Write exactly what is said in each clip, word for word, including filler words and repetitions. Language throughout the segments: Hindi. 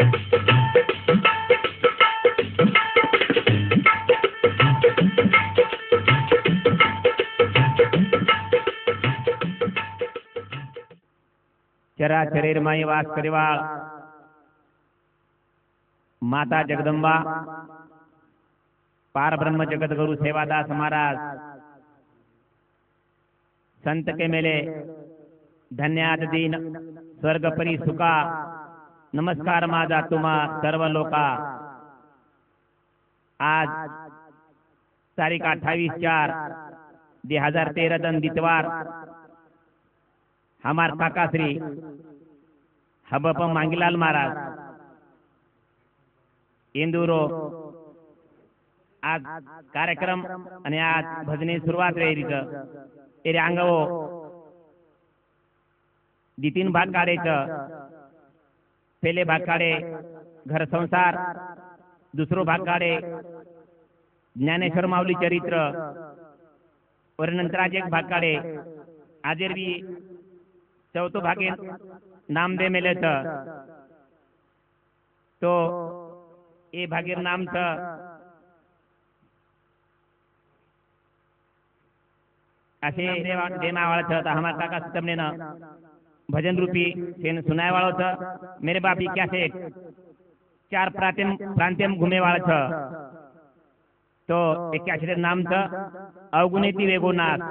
चरा शरीर माई वास करिवाळ माता जगदंबा पारब्रह्म जगद्गुरु सेवादास महाराज संत के मेले धन्याद दीन स्वर्गपरी सुखा नमस्कार माझा तुम्हा सर्व लोका। आज तारीख अठ्ठावीस चार दो हजार तेरह दिन दितवार हमार काका श्री हबप मांगीलाल महाराज इंदूरो आज कार्यक्रम आणि आज भजने सुरुवात वेरीच तेरे अंगवो दी तीन भाग काढेच पहिले भाग काढे घर संसार दुसरो भाग काढे ज्ञानेश्वर माऊली चरित्र और नंतर आज एक भाग काढे आजेर भी चौथो भागे नाम दे मेले तो ए भागीर नाम छ असे देना वाला था हमारा काका सितमने ना भजन रूपी सेन सुनाए वाला था मेरे बापी क्या से चार प्रांतिम प्रांतिम घूमे वाला था तो एक क्या से नाम था अवगुणिती वेगोनाथ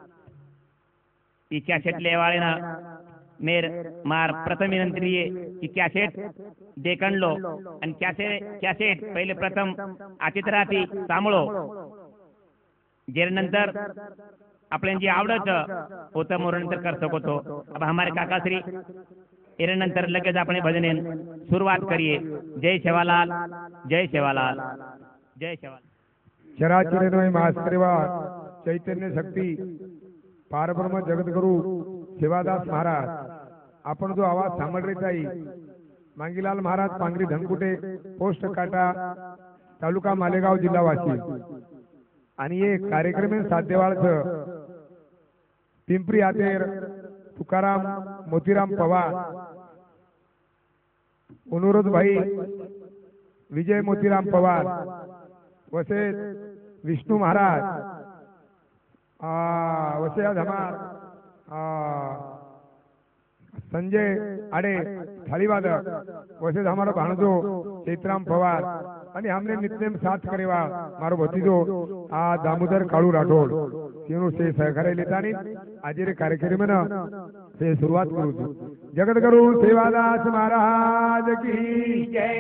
ई कैसेट ले वाले ना मेर मार प्रथम विनंती की कैसेट देखण लो आणि कैसेट कैसेट पहिले प्रथम आचित्राती सांभळो जे नंतर आपल्याला जी आवडत होतं मोरनंतर कर सको अब हमारे काका श्री एरे नंतर लगेच आपण भजने सुरुवात करिए। जय सेवालाल जय सेवालाल जय सेवालाल। चराचर मास्करेवा चैतन्य शक्ती पारब्रह्म जगद्गुरु सेवादास महाराज आपण जो आवाज सांभळत आहे मांगीलाल महाराज पांगरी धनकुटे पोस्ट काटा तालुका मालेगाव जिल्हा वाशिम आणि हे कार्यक्रम साध्यवाळचं पिंपरी आतेर तुकाराम मोतीराम पवार अनुरोध भाई विजय मोतीराम पवार वसे विष्णू महाराज वसे धमार संजय आडे थालीवादक वसे हमारा भाणजो चैत्राम पवार आणि हमने नित्यनेम साथ करेवा मारो भतीजो आ दामोदर काळू राठोड तीनों से सहकार्य लेतानी आजेरे कार्यक्रम में से शुरुआत करू छू। जगद्गुरु सेवादास महाराज की जय।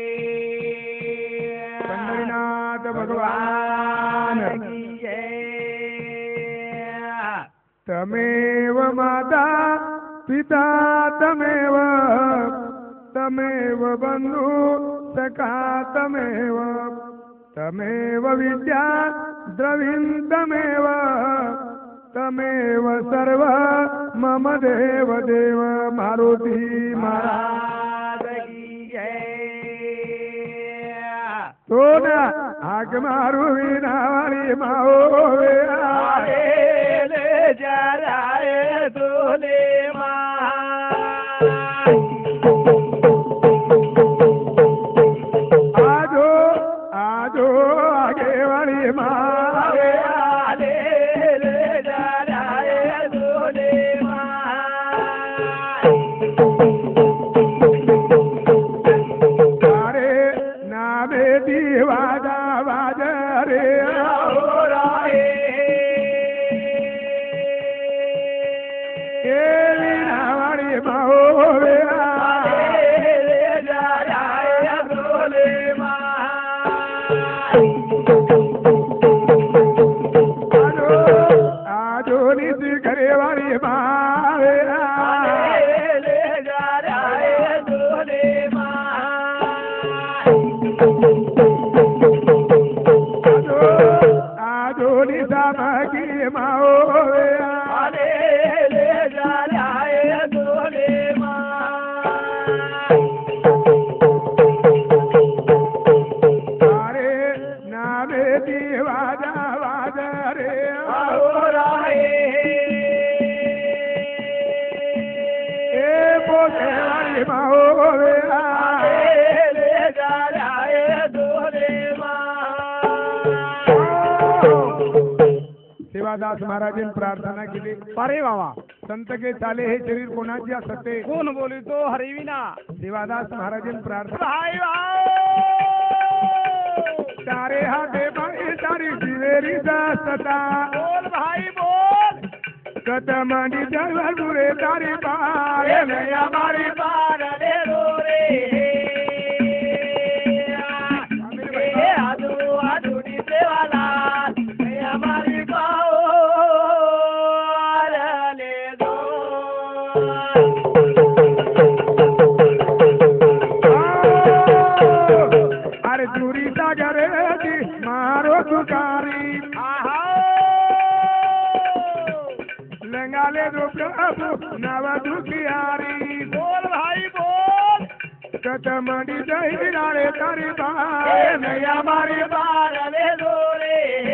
पंढरीनाथ भगवान की जय। तमेव माता पिता तमेव तमेव बंधु सखा तमेव तमेव विद्या द्रविण तमेव तमेव सर्व मम देव देव मारुती महाराज की जय। तो ना आग मारू विनावारी माओ वे आए ले जा राय तोले सेवादास महाराजांनी प्रार्थना केली. अरे बाबा संत के चाले हे शरीर कोणाचे असते. कोण बोलितो हरिविना सेवादास महाराजांनी प्रार्थना. भाई तारे हाते बाई तारी शिवेरी सता. बोल भाई बोल कत मांडी जलवा गुरे तारी बारे में हमारी बार रे रो रे आदू आदूनी सेवाला हमारी पाओ ले दो. अरे दूरी सागरे मारो तुकारी लंगाले दो प्रभु नव दुखियारी. बोल भाई बोल कत मंडी जही नारे तारी बारे में हमारी बार ले दो रे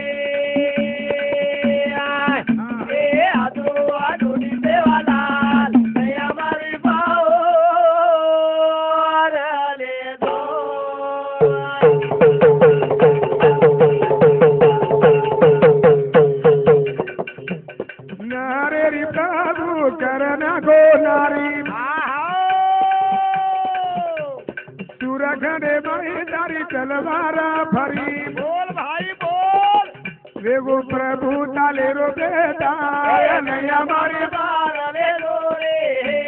आदू आदूनी सेवाला हमारी पाओ ले दो. नारे प्रभु करना को नारी सुरखंडे माही तारी तलवारा फरी. बोल भाई बोल वेगो प्रभु ताले रो बेटा नहीं हमारी बार ले लो रे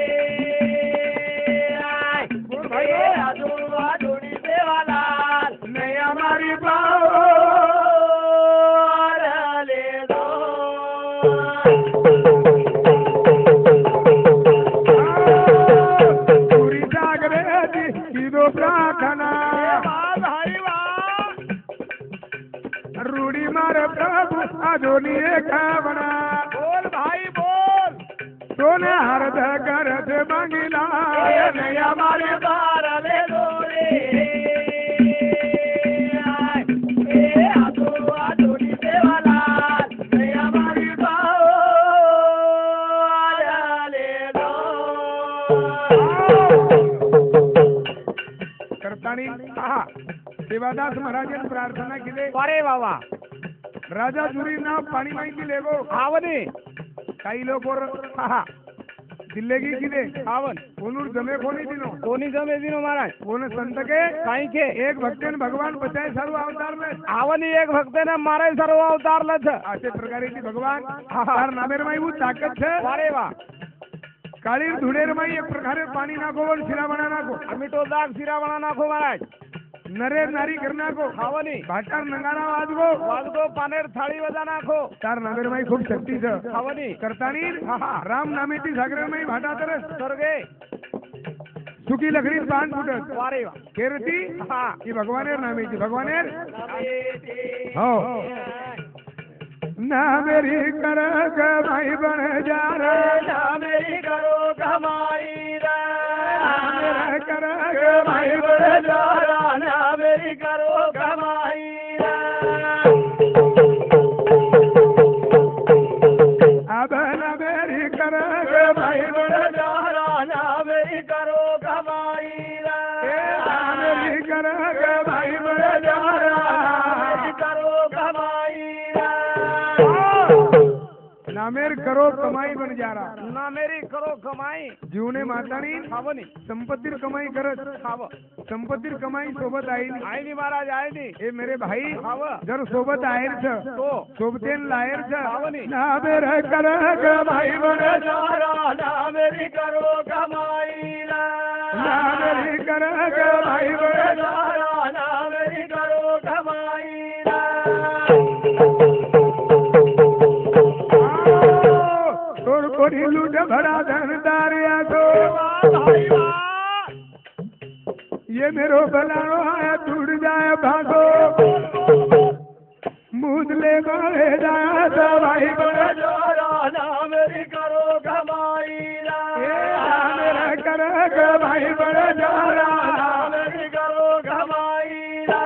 आदू आदूनी सेवाला नहीं हमारी बाओ ले दो. पूरी जागरे की दो प्रार्थना भाई वाह रूढ़ी मारे प्रभु आजोनी खावना. बोल भाई बोल सोने हर करत मांगिला नहीं हमारी बार ले लो रे आदू आदूनी सेवाला हमारी पाओ ले दो. करतानी सेवादास महाराजांनी प्रार्थना केली. अरे बाबा राजा जुरी नाव पाणी माहिती लेगो आवनी काही लोक दिल्ले की किदे आवन कोनूर जमे कोणी दिनो कोणी जमे दिनो महाराज कोण संत के काही के एक भक्तन भगवान बचाए सर्व अवतार में आवनी एक भक्तने मारे सर्व अवतारला छ. असे प्रकारे ती भगवान तार नामेर माई वो ताकत छे. अरे वा काळीर धुडेर माई एक प्रकारे पाणी नाखो वन शिरा बना नाखो आम्ही तो दाग शिरा बना नाखो महाराज. नरे नारी कर नाखो आवनी भाटार नंगारा वाजगो वाजगो पानेर थाळी वजा नाखो. तार नामेर माई खूप शक्ती छ. आवनी करतानी राम नामेती सागर माई भाटा तर स्वर्गे सुकी लकड़ी पान फुटत अरे वा केरती हा की भगवानेर नामेती भगवानेर हो ना मेरी कर भाई बन जा रे ना मेरी करो कमाई रे मेरा कर भाई बन जा रा ना मेरी करो कमाई रे अब ना मेरी कर भाई बन जा रा ना मेरी करो कमाई रे मेरी कर भाई बन जा मेरी करो कमाई रे नामेर करो कमाई बन जा रहा ना मेरी करो कमाई जीवने मातानी खावनी संपत्तीर कमाई करत खाव संपत्तीर कमाई सोबत आई आई नी महाराज आई नी ए मेरे भाई खाव जर सोबत आहेर छ तो सोबतेन लायर छ खावनी ना मेरा कर भाई बन जा रा ना मेरी करो कमाई रे ना मेरी कर भाई बन जा रा ना मेरी करो कमाई रे तोर कोरी लूट भरा धन दारिया तो ये मेरो बनानो है टूट जाए भागो मुदले मारे जाए तो भाई बन जा रा ना मेरी करो कमाई रे मेरा कर भाई बन जा रहा मेरी करो कमाई रे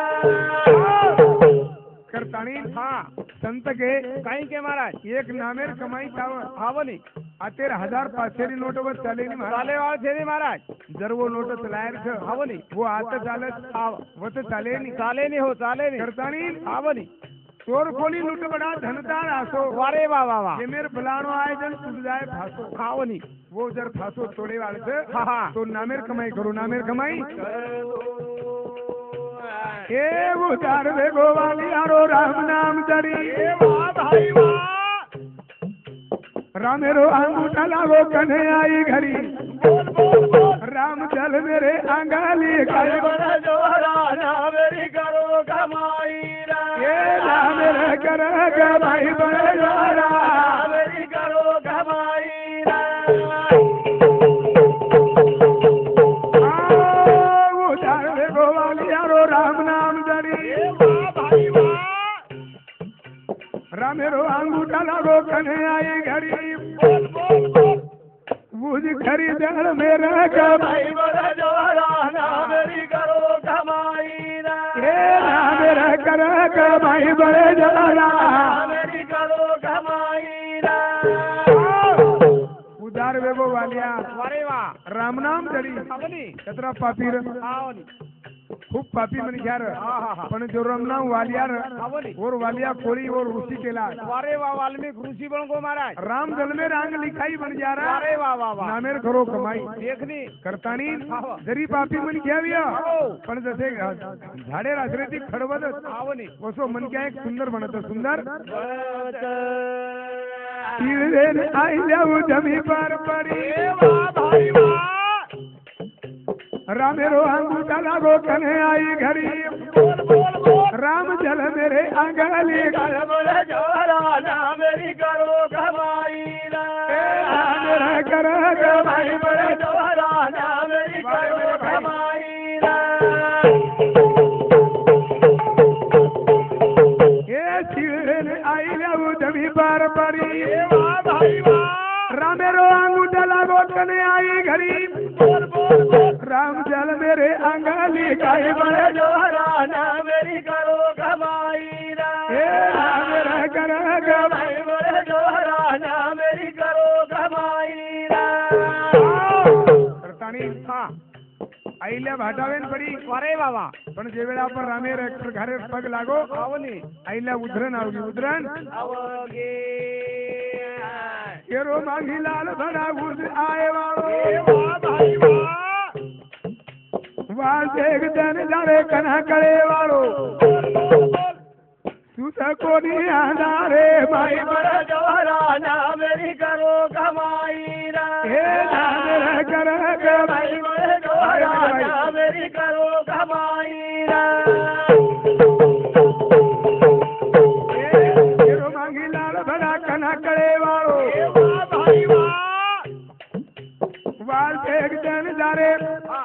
करतानी हाँ संत के काही के महाराज एक नामेर कमाई ताव खावनी अतेर हजार पाचशे नोट वर चाले नी महाराज चाले वाळ छेनी महाराज जर वो नोट चलायर छ खावनी वो आता चालत वो तो चाले नी चाले नी हो चाले नी करतानी खावनी चोर कोली लूट बड़ा धनदार आसो वारे वाह वाह वाह ये मेरे फलानो आए जन टूट जाए फांसो खाओ नहीं वो जर फांसो छोड़े वाले से हाँ हाँ तो नामेर कमाई करो नामेर कमाई ए वो दार वे गोवाली आरो राम नाम जरी वाह भाई वाह रामेरो अंगूठा लागो कन्हे आई घड़ी बोल बोल बोल राम चल मेरे अंगाली कर बड़ा जोहराना मेरी करो कमाई ये राम रे कर कमाई बड़े जोरा मेरी करो कमाई वो दार वे गोवाली आरो राम नाम जरी वाह भाई वाह रामेरो अंगूठा लागो कन्हे आई घड़ी बोल बोल बोल बुझ खरीदर मेरा कमाई भाई बड़ा जोहराना मेरी करो कमाई ये राम रे कर कमाई बड़े जोरा मेरी करो कमाई उदार वेगो वालिया वारे वाह राम नाम जरी खावनी कतरा पापीर खाओ नहीं खूप पापी म्हण घ्या र. हा हा हा पण जो राम नाम वालिया र खावनी और वालिया कोळी और ऋषी केला वारे वाह वाल्मीक ऋषि बन को महाराज राम दल में रांग लिखाई बन जा रहा वारे वाह वाह वाह नामेर करो कमाई देखनी करतानी हा. जरी पापी म्हण घ्यावी हो. पण जसे झाडे रासरे ती खडबत खावनी वसो मन क्या एक सुंदर बनत सुंदर तिळवेल आईल्या जमी पार पडी वाह भाई वाह रामेरो अंगूठा लागो कन्हे आई घड़ी बोल बोल बोल राम जल मेरे अंगाली कर बड़ा जोहराना मेरी करो कमाई मेरा कर भाई बड़ा जोहराना मेरी करो कमाई ये तिळवेल आईल्या जमी पार पडी वाह भाई वाह रामेरो अंगूठा लागो कन्हे आई घड़ी बोल बोल बोल राम जल मेरे अंगाली भाई बड़ा जोहराना मेरी करो कमाई ए मेरा कर भाई बड़ा जोहराना मेरी करो कमाई करतानी हा आईल्या भाटावेन पडी वारे वाह वाह पण जे वेळा आपण रामेर घरे पग लागो खावनी आईल्या उधरण आवली उधरण अवगे केरो मांगी लाल भरा उद आए वाळो वाह भाई वाह वाल देख दन जाड़े कना कळे वाळो बोल बोल बोल सुत कोनी आधारे भाई माई बड़ा जोहराना मेरी करो कमाई हे नाम कर भाई बड़ा जोहराना मेरी करो कमाई केरो मांगी लाल भरा कना कळे वाळो वाह भाई वाह वाल देख दन जाड़े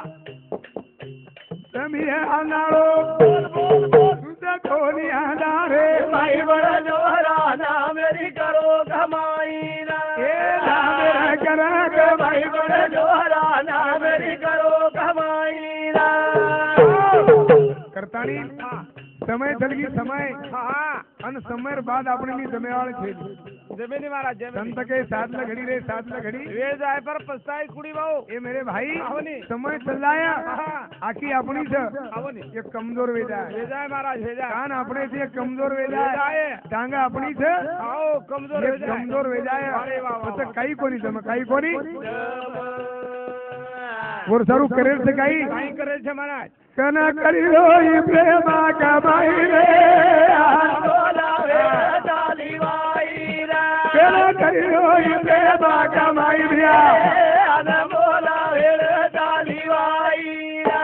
तमी अनाळो बोल बोल बोल सुत कोनी आधारे भाई बड़ा जोहराना मेरी करो कमाई हे नाम कर भाई बड़ा जोहराना मेरी करो कमाई करतानी समय थलगी समय हाँ अन समय बाद આપણે ની જમેવાળ છે जमीनी महाराज जमीनी संत के साथ ल घड़ी रे साथ ल घड़ी वे जाए पर पछताई कुड़ी बाऊ ये मेरे भाई आवनी समय चलाया हाँ आखी अपनी से आवनी ये कमजोर वे जाए वे जाए महाराज वे जाए कान अपने से कमजोर वे वे जाए जाए टांगा अपनी से आओ कमजोर ये हो जाए कमजोर वे जाए अरे वाह वाह तो कई कोनी जम कई कोनी और सारू करेर से कई कहीं करे छे महाराज कना करी रोई प्रेमा कमाई रे बोला वे डाली वाई रा कना करी रोई प्रेमा कमाई भैया अन बोला वे डाली वाई रा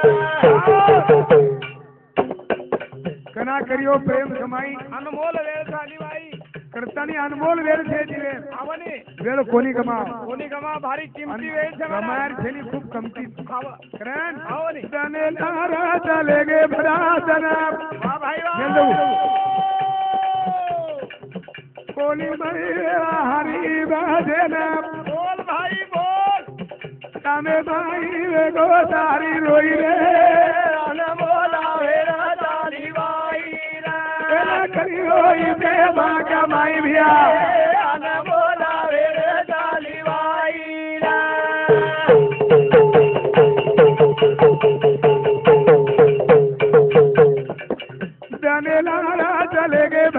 कना करियो प्रेम कमाई अनमोल वेळ झाली बाई करतानी अनमोल वेळ छे दिले आवनी वेळ कोणी कमाव कोणी गमा भारी किमती वेळ छे कमार महाराज छेली खूप कमती आव करण आवनी तने नारा चलेगे भरा जनाब वाह भाई वाह जल्दू कोली मैया हरी बाजना बोल भाई बोल तमे भाई वे गो सारी रोई रे अन बोला वे डाली वाई रा कना करी रोई प्रेमा कमाई भैया अन बोला वे डाली वाई रा तने नारा चलेगे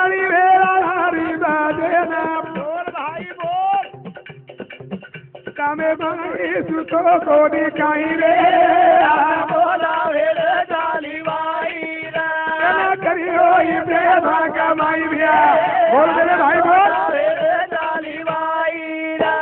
मणि वेला हरि बाजेना बोल भाई बोल कामे मणि सुतो को दिखाई रे बोला भेड़ डाली भाई रे ना करियो ये प्रेम कमाई भैया बोल दे भाई बोल भेड़ डाली भाई रे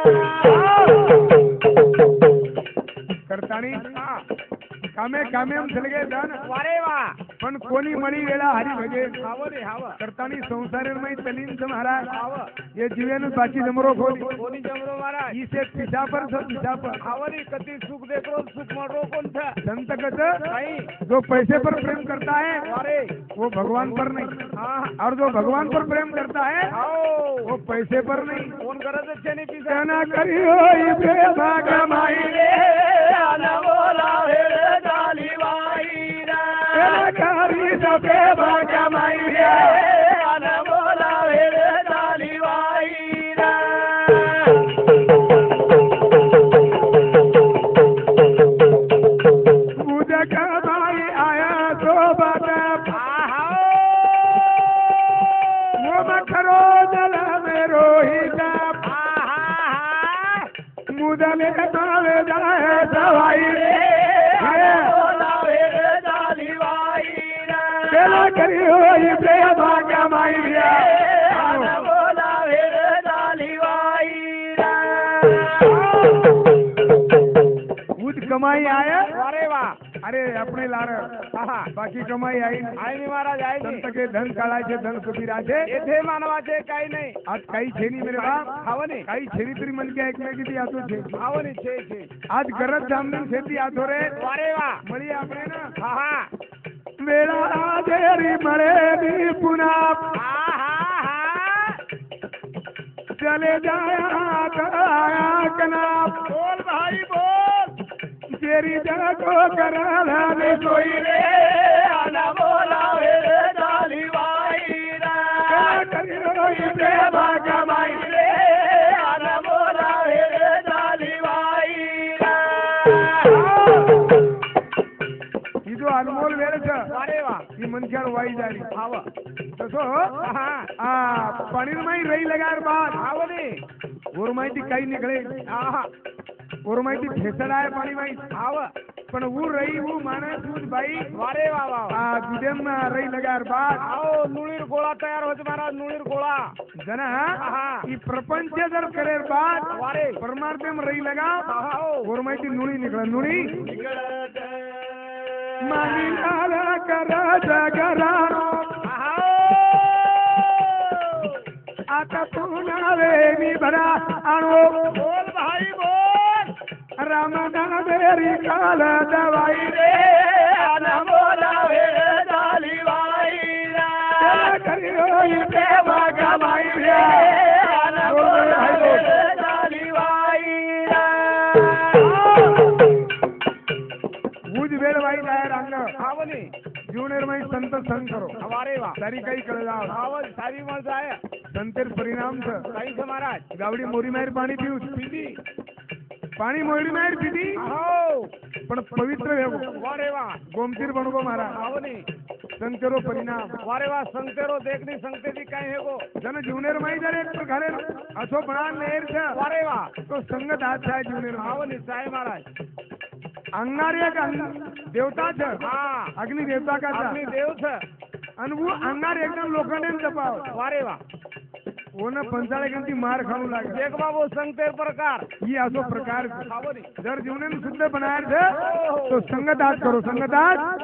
करतानी कामे कामे हम चल गए धन वारे वा पण कोणी मणी वेळा हरी भजे हाव रे हाव करतानी संसार में तलीन से महाराज हाव ये जीवन बाकी जमरो खोली कोणी जमरो महाराज इसे पिछा पर सब पिछा पर हाव रे कती सुख देखो सुख मरो कोण था संत कस नहीं जो पैसे पर प्रेम करता है वारे वो भगवान पर नहीं हाँ और जो भगवान पर प्रेम करता है आओ वो पैसे पर नहीं कोण करत अच्छे नहीं पीसा कहना करियो ये प्रेम कमाई रे आना बोला भेड़ डाली भाई रे कहना करी जो प्रेम कमाई रे आना बोला भेड़ डाली भाई रे मुझे कमाई आया तो बता वो मखरो दल में रोहिता मुदले काले जाए सवाई रे बोला भेड़ डाली भाई रे केला करियो ये प्रेम कमाई रे आना बोला भेड़ डाली भाई उद कमाई आया अरे वाह अरे अपने लार बाकी कमाई आई आई नहीं महाराज आई नहीं संत के धन काढायचे धन सुखीराचे येथे मानवाचे काही नाही आज काही छेनी मेरे बाप हावने काही छेनी तरी मन के एकमेकी आतो छे हावने छे छे आज गरज जामनी शेती आतो रे अरे वाह मळी आपणे ना हा हा वेळा आजेरी मळे नी पुन्हा हा हा चले जाया कराया कना बोल भाई बोल तेरी जागो कराला ने सोई रे आना बोला भेड़ डाली भाई रे करियो ये प्रेम कमाई रे आना बोला भेड़ डाली भाई ही जो अनमोल वेळ छ अरे वाह ही मनशार वाई जारी हाव तसो हा आ पाणीरमाई रही लगार बाद हावने और माहिती काही निघळे हा और माहिती फेसड आहे पाणी माई हाव पण ऊ रही ऊ माणस ऊज बाई वारे वा वा आ दुदेम रही लगार बाद आओ नुळीर गोळा तयार होते महाराज नुळीर गोळा जना हा ई प्रपंच जर करेर बाद वारे परमार्थम रही लगा आओ और माहिती नुळी निघळ नुळी मानी लाला करा जगरानो आता पुन्हा वे भरा आणो बोल भाई बोल राम नामेरी काल दवाई रे आना बोला भेड़ डाली भाई रे करियो ये प्रेम कमाई रे आना बोला भेड़ डाली भाई उज वेळ वाई जाय रंग हावने जीवनेर माई संत संग करो हमारे वा सारी काही कळ जाव हावन सारी मळ जाय संतेर परिणाम छ काही से महाराज गावडी मोरी माहेर पाणी पिऊस पिली पाणी मोरी माहेर पिती हो पण पवित्र वेगो वारे वा गोमतीर बनगो मारा हावने संतेरो परिणाम वारे वा संगतेरो देखनी संगते दी काय हे गो जन जीवनेर माई जर एक प्रकारे असो बनान नेर छ वारे वा तो संगत हात आहे जीवनेर माई हावने साय महाराज अंगार एक देवता छ हा अग्नि देवता का था अपनी देव छ आणि वो अंगार एकदम लोखंडे जपाव वारे वा ओन पंचाळे गंती मार खाऊ लागे देख बाबू संगतेर प्रकार ही असो प्रकार छ. हावने जर जीवने शुद्ध बनायर छ तो संगत हात करो संगत हात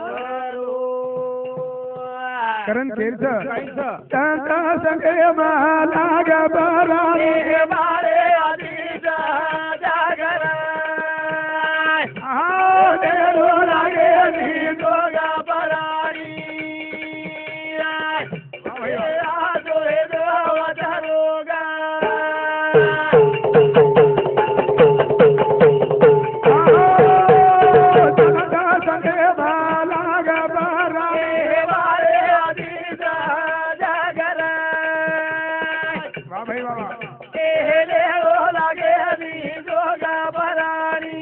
करण केर छ काही छ ताता संगे मालाग बरानी हे बारे आधी जागर आओ देरो लागे नी दोगा बराणी आजो हे दोवा धरोगा आओ ताता संगे मालाग बरानी हे बारे आधी जागर वाह भाई वाह हे लेरो लागे नी दोगा बराणी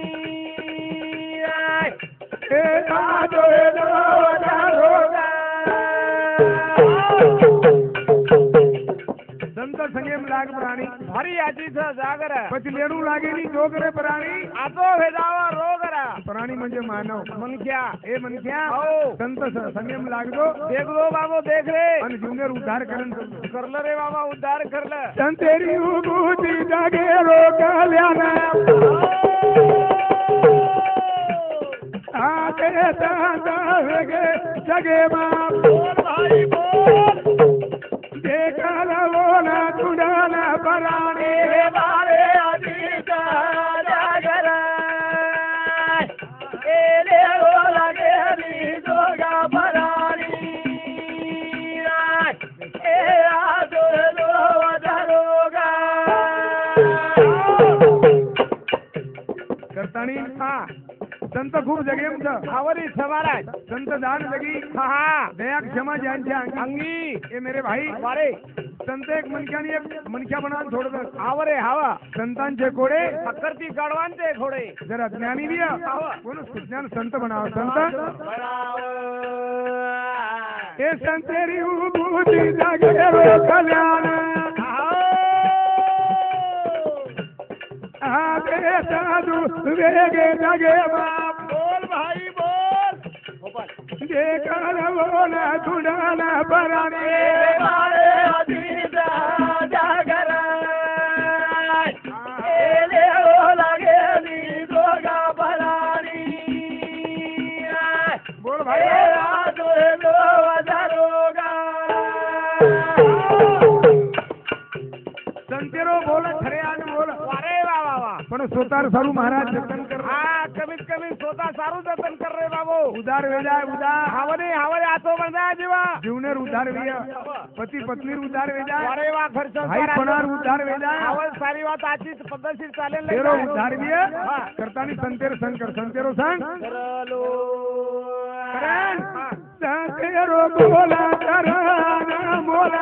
ए आजो ए दो धरोगा लाग प्राणी भारी आजी जागर પછી લેણું લાગે ની જો કરે પ્રાણી आतो भेदावा रोगर प्राणी म्हणजे मानव मनक्या એ મનખ્યા हो સંત સ- સંયમ लागदो देख लो बाबू देख रे અને જીવને ઉદ્ધાર કરણ करलं रे बाबा उद्धार करलं સંતેરી ઉભૂતિ જાગે રો કલ્યાણ આતે સંત વેગે જગે માં बोल भाई बोल દેખાલો ના ચુડાના પરાણે रे बारे अजीत जागर एले रो लगे हरी जोगा भरानी ए आजो लो वधरोगा કરતાણી हाँ સંત ખૂબ જગેમ છે आवरी समाराज સંત દાન જગી हाँ हाँ દયા ક્ષમા જ્ઞાનच्या अंगी अंगी એ मेरे भाई वारे संत एक मनक्यानी एक मनक्या बनावून सोडतात आवरे हवा संतांचे कोडे हक्करती काढवांचे घोडे जरा ज्ञानी बी कोण सुज्ञान संत बनाव संत हे संतेरी उभूती जागे रो कल्याण आते साधू वेगे जागे बाप बोल भाई बोल देखल बोला तुडाना पराणे मारे अजीत जागर एले ओ लगे नी जोगा भरानी बोल भाई ए आजो लो वधरोगा संतेरो बोल खरे आणि बोल वारे वा वा वा पण स्वतः सारू महाराज जतन कर हा कमीत कमी स्वतः सारू जतन कर रे बाबू उदार वेजाय उदार हावरे हावरे आतो म्हणा जीवा जीवनेर उदार वेय पती पत्नीर उदार वेजाय वारे वा खर्च भाई पणार उदार वेजाय हावल सारी वात आजची पद्धतशीर चालेल तेरो उदार वेय करतानी संतेर संकर संतेरो सांग करलो करण संतेरो बोला करण बोला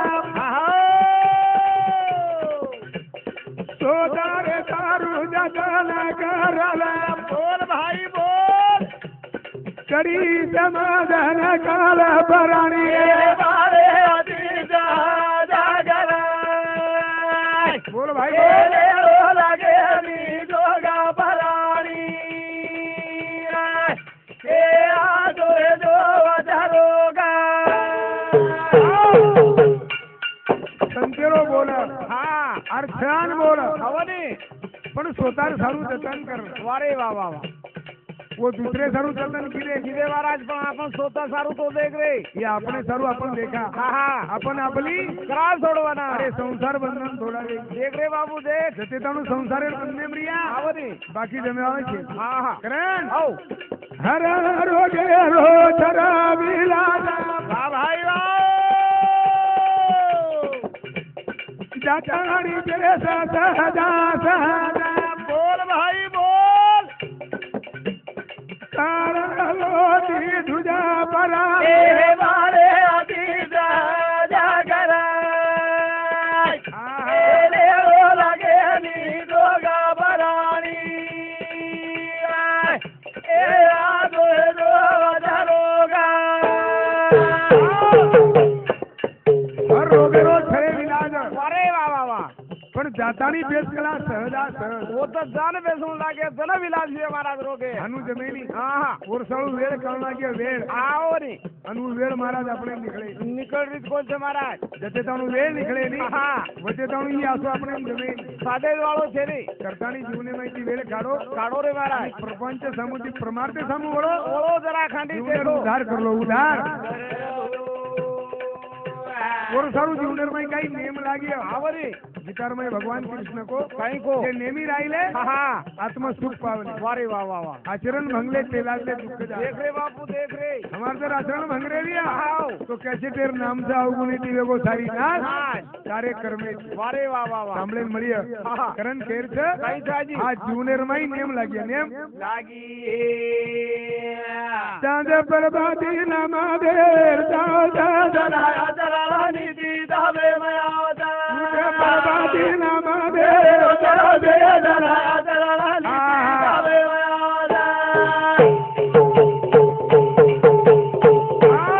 सोदारे तारू जतन करला बोल भाई बोल करी समाधान काल पराणी बारे अजीत जागर बोल भाई एले रो लगे नी जोगा भरानी ए आजो जो वधरोगा संतेरो बोल हा अर्थान बोल हवनी पण स्वतः सारू जतन कर वारे वा वा वा वो दुसरे सारू जतन किरे किदे महाराज पण आपण स्वतः सारू तो देख रे ये आपणे सारू आपण देखा हा हा आपण आपली त्रास सोडवाना अरे संसार बंधन सोडावे देख रे बाबू देख जते ताणू संसारे बंधने प्रिया आवनी बाकी जमेवावे छे हा हा करण औ हर रोगे रो छरा विलासा वा भाई वा जाताणी जैसा सहजा सहजा बोल भाई बोल कारलोटी तुझा परा ए बारे अजीत जागर एले ओ लगे नी जोगा भरानी ए आजो जो वधरोगा हर रोगे रो छरे विलाज वारे वा वा वा पण जाताणी बेस कला सहजा सहज वो तो जान बेसून लागे जन विलास है महाराज रोगे अनु जमेनी हा हा वर्षाळू वेळ कळना के वेळ आओ नी अनु वेळ महाराज આપણે નીકળે निकल रीत कोण છે महाराज जते તાણુ વેળ નીકળે ની हा વચ્ચે તાણુ ઈ આસો આપણે જમે साधे वाळो છે नी કરતાની જીવને માહિતી વેળ કાઢો काढो रे महाराज प्रपंच समुद्री प्रमार्थे सामू वळो ओळो जरा खांडी जीवनेर देखो उद्धार करलो उद्धार वर्षाळू जीवनेर माही काही नेम लागी आवरी जिकारमय भगवान कृष्ण को काही को जे नेमी राहिले हा हा आत्म सुख पावले वारे वा वा वा आचरण भंगले ते लागले दुःख देख जाए रे बापू देख रे हमार जर आचरण भंगरे रिया आओ तो कैसे तेर नाम से अवगुणी ती वेगो सारी नाश नाश. कार्य कर्मे वारे वा वा वा સાંભળે મળીએ હા. કરણ કેર છે काही छाजी આ જુનેર માં નેમ લાગ્યા નેમ लागी ચાંદ પ્રભાતી નામા દેર ચાંદ जलाया जलानी दी दावे मयावता પ્રભાતી નામા દેર ચાંદ जलाया जलानी दी दावे मयावता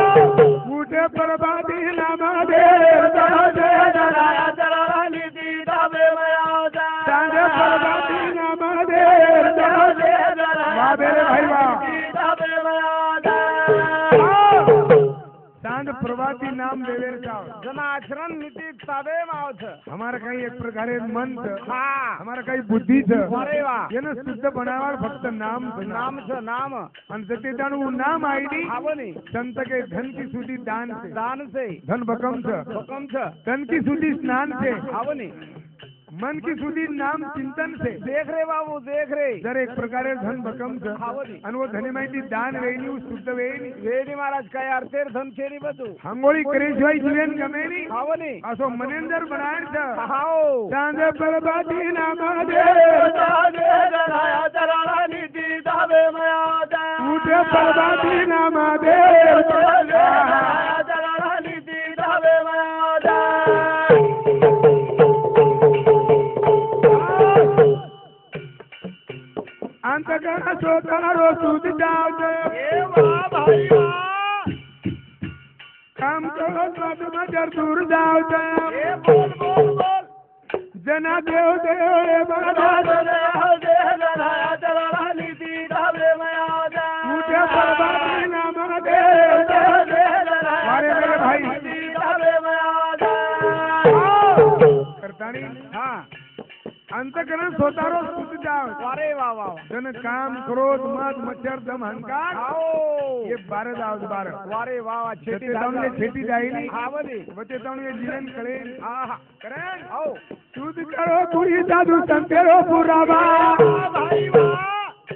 ઉઠે પ્રભાતી નામા દેર ચાંદ जलाया जलानी दी दे रे भाई वाह। धावे मयादा सांज प्रभाती नाम देवेर जाव जना आचरण नीति ताबे मावत हमारा काही एक प्रकारे मन छ हा हमारा काही बुद्धी छ अरे वाह એને શુદ્ધ બનાવવા ફક્ત નામ છે नाम छ नाम અને સતે જાણવું નામ આઈડી आवनी સંત કે ધન की સુધી દાન છે दान से ધન ભકમ છે हुकम छ ધન की સુધી સ્નાન છે आवनी मन की સુધી નામ ચિંતન છે देख रे बाबू देख रे जर एक प्रकारे धन भकम છે आवनी અને वो ધની માહિતી દાન વેની શુદ્ધ વેની वेणी महाराज काय अर्थेर धन छेरी बधु હંગોળી કરે સિવાય જીવન ગમે ની आवनी આસો મનેન્દર બનાય છે हाओ સાંજે પ્રભાતી નામ દે दादे दलाया दलाला नीति धावे मयादा ઉઠે પ્રભાતી નામ દે दलाया दलाला नीति धावे मयादा अंतकरण सोतारो सुध जाव दे ए वाह भाई वाह काम करो पद मजर दूर जाव दे ए बोल बोल बोल जना देव देव रे बाबा दलाया दे दलाया दलाला नीति धावे मयादा उठे प्रभाती नाम दे अरे मेरे भाई धावे मयादा करतानी हाँ अंतकरण सोतारो सुध जाव अरे वाह वाह जन काम क्रोध मद मच्छर दम अहंकार आओ ये बारह दाव बारह अरे वाह वाह छेती छेती दावने छेती जाईनी आवनी बचे तावने जीवन करे आहा करें आओ शुद्ध करो पूरी साधु संतेरो पुरावा वाह भाई वाह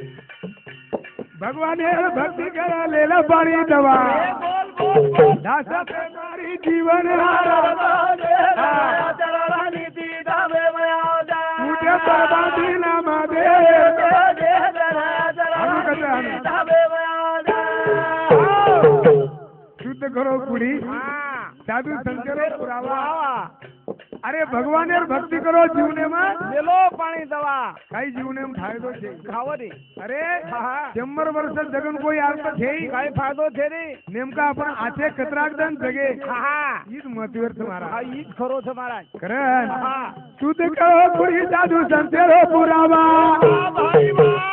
भगवान भक्ति करा लेला पानी दवा ए बोल बोल बोल दासा हमारी जीवन नीति धावे मयादा मुझे प्रभाती नाम दे धावे मयादा शुद्ध करो पूरी साधु संतेरो पुरावा अरे भगवान भक्ति करो जीवने में मेलो पाणी दवा कई जीवने में फायदो छे खावरी अरे હા शंभर वर्ष जगन कोई આવતો છે काय फायदो છે रे नेमका आपण आचे कतरागदन जगे હા ईद महत्वर तुम्हारा હા ઈ જ ખરો છે महाराज करण હા शुद्ध करो पूरी साधु संतेरो पुरावा વાહ ભાઈ વાહ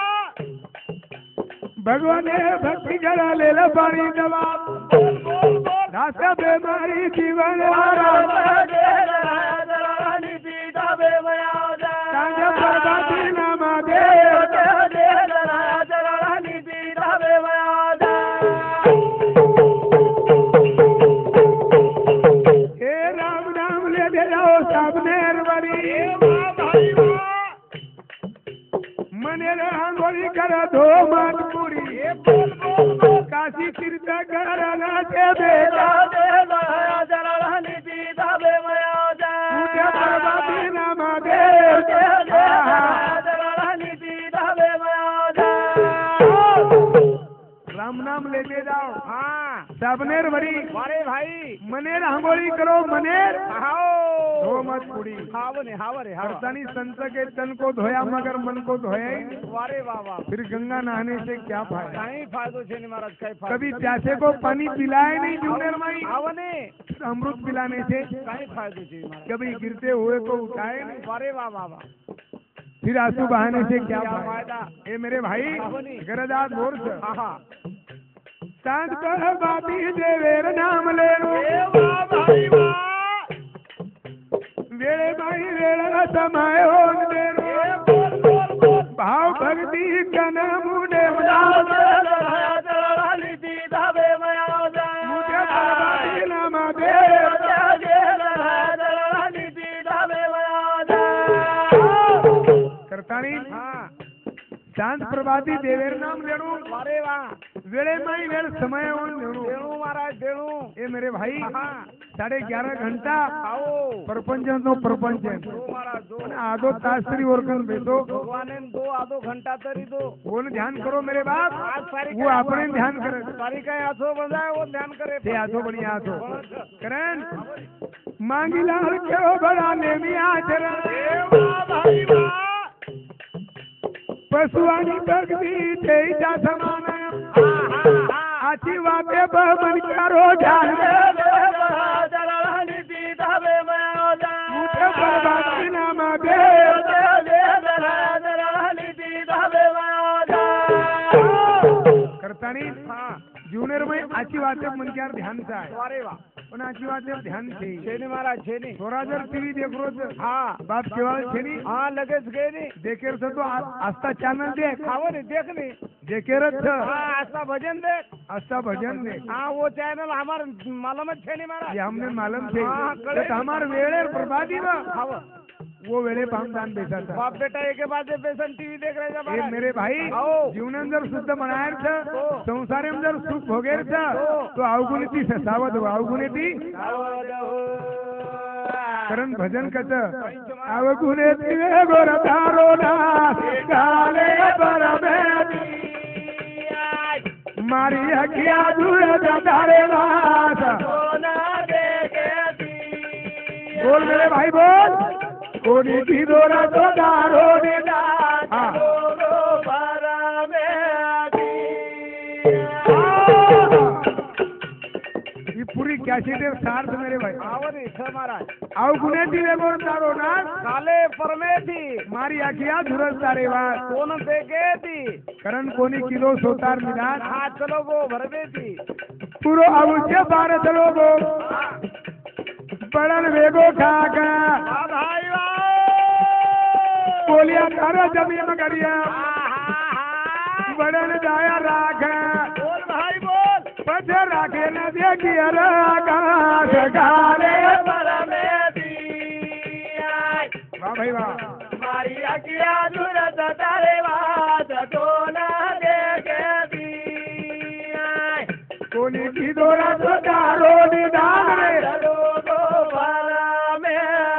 भगवान भक्ति करा लेला पानी दवा બોલ બોલ બોલ दासा बीमारी जीवन हारा नीति धावे मयादा सांझ प्रभाती नाम दे नीति धावे मयादा हे राम नाम ले दे जाओ साबनेर बरी वाह भाई वाह मने रंगोली कर दो मत पूरी बोल बोल बोल काशी तीर्थ करना से बेटा नीति धावे मयादा मुझे प्रभाती नाम दे नीति धावे मयादा राम नाम लेते जाओ हाँ साबनेर बरी अरे भाई मनेर रंगोली करो मनेर हाओ दो मत पूरी हावने हावरे हाव हरतानी संत के तन को धोया मगर मन को धोया ही नहीं। वारे वाह वाह फिर गंगा नहाने से क्या फायदा काही फायदो छे नहीं महाराज काही फायदो कभी प्यासे को पानी पिलाए नहीं जूनेर माई हावने अमृत पिलाने से काही फायदो छे महाराज कभी गिरते हुए को उठाए नहीं वारे वाह वाह वाह फिर आंसू बहाने से क्या क्या फायदा फायदा ए मेरे भाई हावनी गरदास बोर से हाँ हाँ सांत पर बाती देवेर नाम ले रो ए वाह भाई वाह वेळे माई वेळा समय होन दे रो ए बोल बोल बोल भाव भक्ति कन मुने नीति धावे मयादा मुझे प्रभाती नाम दे नीति धावे मयादा करतानी हाँ शांत प्रभाती देवेर नाम लेणू वारे वाह वेळे माई वेळ समय होन लेणू देणू महाराज देणू ए मेरे भाई हाँ साढ़े ग्यारह घंटा आओ प्रपंच तो प्रपंच दो महाराज दो आधो तास तरी ओरकन बेसो भगवान दो आधो घंटा तरी दो वो ध्यान करो मेरे बाप आज सारी वो अपने ध्यान करे सारी काय आठो बंधाय वो ध्यान करे ते आधो बढ़िया आधो करण मांगी लाल केरो बड़ा नेमी आचरण ए वाह भाई वाह पशुआनी भक्ति तेजा समान आची वाते बमन करो ध्यान नीति धावे मयादा मुझे प्रभाती नाम दे नीति धावे मयादा वटाणी हा जीवनेरमय आची वाते मनक्यार ध्यानचा आहे अरे वा पण आची वाते ध्यान छे छेनी महाराज छेनी थोड़ा जर टीवी देख रोज हा बाप केवळ छेनी हा लगेच गे नी देखेर से तो आ- आस्था चैनल देख खावो नी देख नी देखेर छ हाँ आस्था भजन देख आस्था भजन देख हाँ वो चैनल हमार मालूम है छेनी महाराज ये हमने मालूम छे हाँ, कड़े- तो हमार वेळेर बर्बादी ना खावो वो वेळे पाहून दान बेचा था बाप बेटा एक के बाद एक पेशन टीवी देख रहे हैं ए महाराज मेरे भाई आओ। जीवनान जर शुद्ध बनायर छ हो। संसारेम जर सुख भोगेर छ हो। तो अवगुणिती सावध हो अवगुणिती कारण भजन कस अवगुणिती गोर तारो ना काले परमेती मारी अखिया दूर तारे नाथ बोल मेरे भाई बोल कोनी की दोरा तो दारो ने हाँ ये पूरी कैसेट है सार्थ मेरे भाई आवरी छ महाराज आओ गुने दिवे गोर तारो ना काले परमे थी मारी अखिया धुरस तारे वास कोण देखे थी करण कोनी किलो सोतार मिलास हाँ चलो वो भरवे थी पूरो अवश्य भारत लोगो बड़न वेगो खाका वाह भाई वाह बोलिया तारा जमीन करिया हाँ, हाँ, हाँ। बड़न जाया राखा बोल भाई बोल पथे राखे न देखी आकाश गाले परमे वाह भाई वाह मारी अकिया दूरत तारे बात तो न देखे दी कोनी की दोरा तो दारो निदान रे लोगो परमे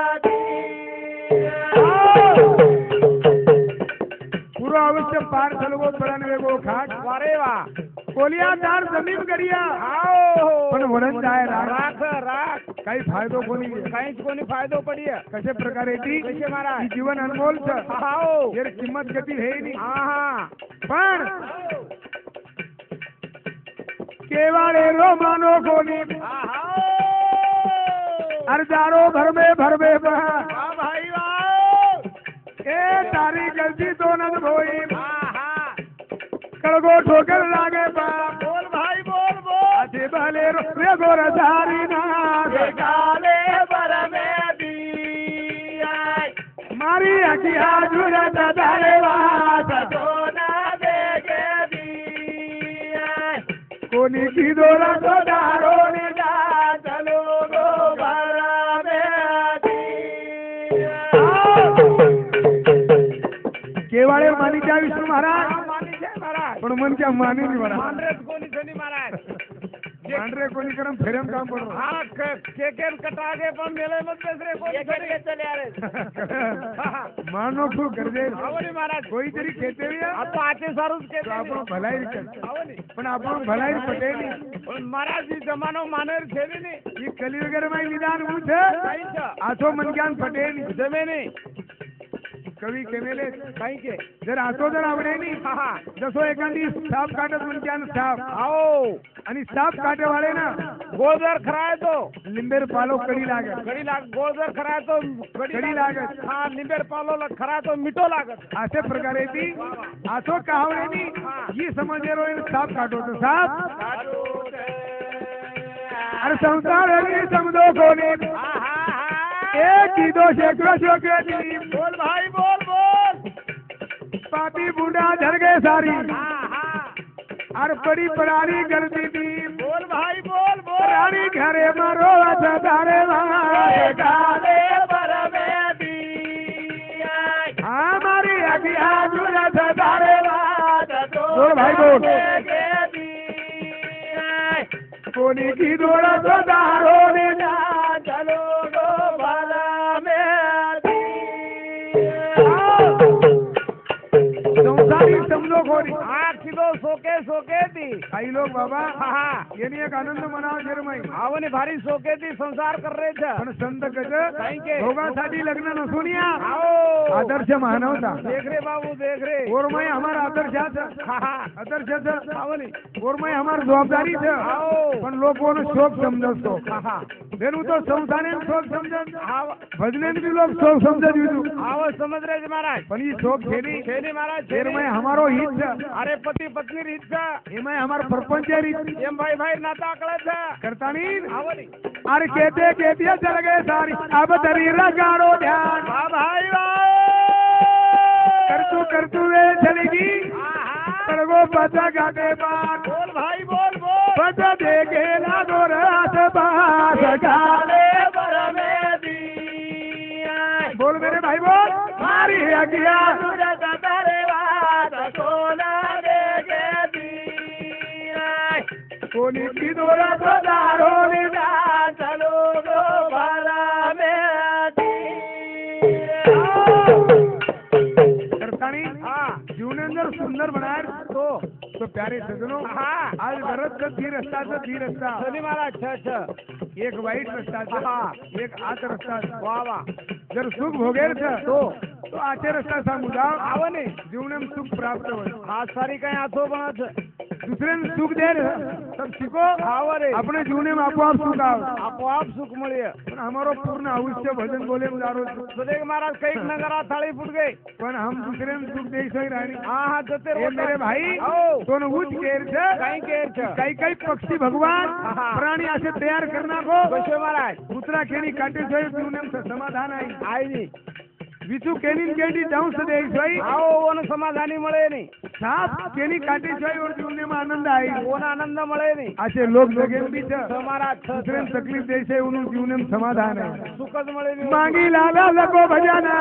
पूरा अवश्य पार चलगो बड़न वेगो खाट वारे वाह कोलिया दार जमीन करिया आओ पण वडन जाय राख राख राख काही फायदो कोणी काहीच कोणी फायदो पडिया कशा प्रकारे ती कसे महाराज ही जीवन अनमोल छ आओ यार किंमत कधी है नहीं हाँ हाँ पण केवाळे रो मानो कोणी अर्जारो भर में भर में बहा वाह भाई वाह ए तारी गलती तो न भोई हाँ हाँ कड़गो ठोकर लागे बा बोल भाई बोल बोल अति भले रे गोर धारी ना काले परमे दी मारी अखिया जुरत दारे वास सोना देखे दी कोनी की दोरा तो दारो ने चलो गो परमे केवाळे मानिका विष्णू महाराज मानी छे महाराज पण मन क्या मानी नहीं महाराज मानरेत कोणी छे नहीं महाराज मांडरे कोणी करम फेरम काम पडो हाँ केकेन कटागे पण मेले मत बेसरे कोणी छे चले आ रहे मानो खूब गरजे आवनी महाराज कोई तरी खेते भी आप तो आचे सारूच के तो आपण भलाई कर आवनी पण आपण भलाई पटे नहीं पण महाराज ही जमानो मानेर छे नहीं ये कली वगैरे में निदान हूँ छे काही छ आसो मनज्ञान पटे नहीं जमे नहीं कवी केमेले काही के जर आसो जर आवडे नहीं हा हा जसो एखादी साप काटत मनज्ञान साप आओ आणि साप काटे वाले ना गोजर खराय तो लिंबेर पालो कडी लागे कडी लाग गोजर खराय तो कडी लागत. हाँ लिंबेर पालो लग खराय तो मिठो लागत असे प्रकारे ती आसो कहावणे नहीं ये समझे रो इन साप काटो तो साप अरे संसार हरी समझो कोणी हाँ हाँ हाँ एक ही दो शेकड़ो शेकड़ी बोल भाई बोल बोल पापी बूढ़ा झर गए सारी हाँ हाँ और बड़ी परारी करती थी बोल भाई बोल बोल रानी घरे मारो अच्छा तारे काले परमे दी हमारी अखिया जुड़ा था तारे बोल बोल भाई बोल दी कोनी की दोड़ा तो दारो ने चलो गो भला में संसारी समझो खोरी आठ किलो सोके सोके दी काही लोग बाबा हाँ हाँ यांनी एक आनंद मनावा शर्माई आवनी भारी सोके दी संसार कर रहे थे पण संत कस काही के दोघांसाठी लग्न नसून या आओ आदर्श मानवता देख रे बाबू देख रे ओरमय हमारा आदर्शाचं हाँ हाँ आदर्शाचं आवनी ओरमय हमार जबाबदारीचं आओ पण लोकों शोक समजतो हाँ हाँ बेनू तो संसारे शोक समजत आव भजने भी लोग शोक समजत विदू आव समझ रहे थे महाराज पण ही शोक छेनी छेनी महाराज शेरमय हमारो हित अरे पति पत्नी રીત છે એમાં અમારો પરપંચ રીત એમ ભાઈ ભાઈ નાતા આકળે છે કરતા નહીં આવો ની अरे कहते कहते चल गए सारी अब तरी लगाड़ो ध्यान વાહ ભાઈ વાહ करतू करतू वे चलेगी करगो पता गाते बात बोल भाई बोल बोल पता देखे ना दो रात बात गाले बरमे दी बोल मेरे भाई बोल मारी है किया तुझे तारे बात सोना देखे दी कोनी की दो रात दारो निदा चलो गो बरमे दी करतानी हाँ जीवन अंदर सुंदर बनाए तो तो प्यारे सजनों हाँ आज भरत का धी रस्ता था धी रस्ता शनि महाराज छ छ एक वाईट रस्ता था हाँ एक आत रस्ता था वाह वाह जर सुख भोगेर था तो तो आचे रस्ता सा मुदा आવો ને जीवन में सुख प्राप्त हो હાથ સારી કઈ હાથો પણ છે दूसरे ने सुख दे सब सीखो આવો રે अपने जीवन में आपो आप सुख आओ આપોઆપ સુખ મળે पण हमारो पूर्ण अवश्य भजन बोले उदारो સુદેગ મહારાજ કઈક નગરા થાળી ફૂટ ગઈ पण हम दूसरे ने सुख दे सही रानी હા હા જતે ये मेरे भाई आओ दोनों उच्च केर से કઈ કેર છે कई कई पक्षी भगवान हाँ। प्राणी ऐसे तैयार करना को કશો મહારાજ पुत्रा केनी काटे सोई जीवन में समाधान आई આઈ ની विचु केनी केनी डाउन से दे सोई આવો ઓનો સમાધાની મળે નહીં साफ केनी काटे सोई और जीवन में आनंद आई ઓનો આનંદ મળે નહીં ऐसे लोग जगे भी छ તમારા છ दूसरे ने तकलीफ दे से उन जीवन में समाधान है સુખ જ મળે નહીં मांगी लाला लगो भजाना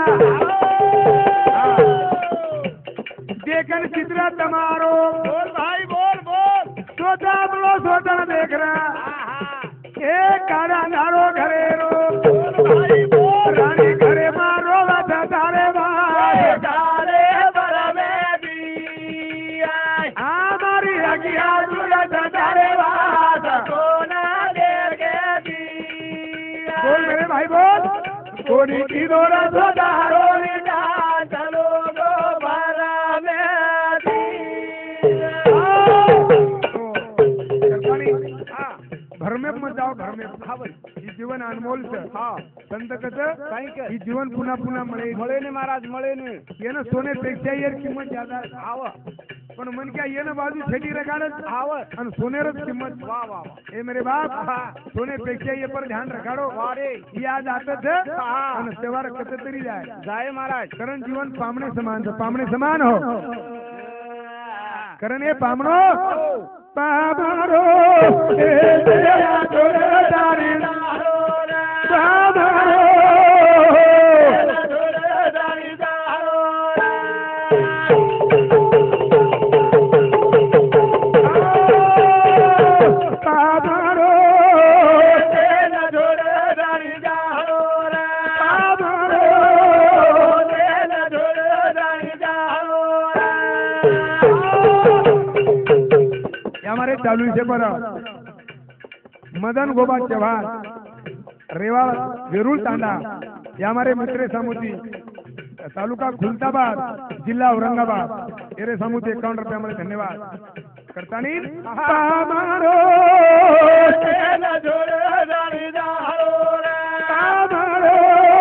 देखन चित्र तमारो બોલ ભાઈ બોલ બોલ सोचा बड़ो सोचन देख रहा હા હા ए कारा नारो घरेरो ભાઈ બોલ रानी घरे मारो बता तारे भाई તારે બરમે દી हमारी अगिया दूरत तारे बात સોના દેગે દી बोल मेरे भाई बोल कोनी की दोरा सोदारो रोलिदा चलो गो बरमे दी हाँ घर में मत जाओ घर में હા ભાઈ ही जीवन अनमोल છે હા संत कथ કઈ કે ही जीवन पुन्हा पुन्हा મળે મળે ને મહારાજ મળે ને येन सोने पेक्षा यार किंमत ज्यादा आहे. આવો पण मन क्या येन बाजू छेटी रगाडत આવો आणि सोनेरच किंमत વાહ વાહ વાહ ए मेरे बाप હા सोने पेक्षा ये पर ध्यान रखाडो વારે याद आतच हा. आणि तेव्हा कत तरी जाय જાય મહારાજ कारण जीवन पामणे समान છે पामणे समान हो कारण हे पामणो पामणो ए तेरा जोरदारी पामणो पामणो हमारे चालू से पर मदन गोबा चव्हाण रेवाड़ वेरूळ तांडा या हमारे मित्र सामुती तालुका खुलताबाद जिल्हा औरंगाबाद एरे सामुती एकावन्न रुपये हमारे धन्यवाद करतानी पामारो पामारो